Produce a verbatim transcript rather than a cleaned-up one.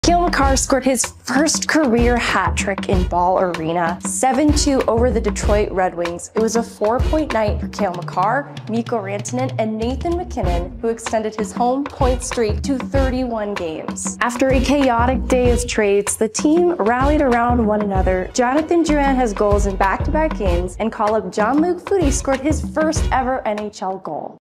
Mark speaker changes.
Speaker 1: Cale Makar scored his first career hat trick in Ball Arena, seven two over the Detroit Red Wings. It was a four-point night for Cale Makar, Mikko Rantanen, and Nathan MacKinnon, who extended his home point streak to thirty-one games. After a chaotic day of trades, the team rallied around one another. Jonathan Drouin has goals in back-to-back games, and call-up Jean-Luc scored his first ever N H L goal.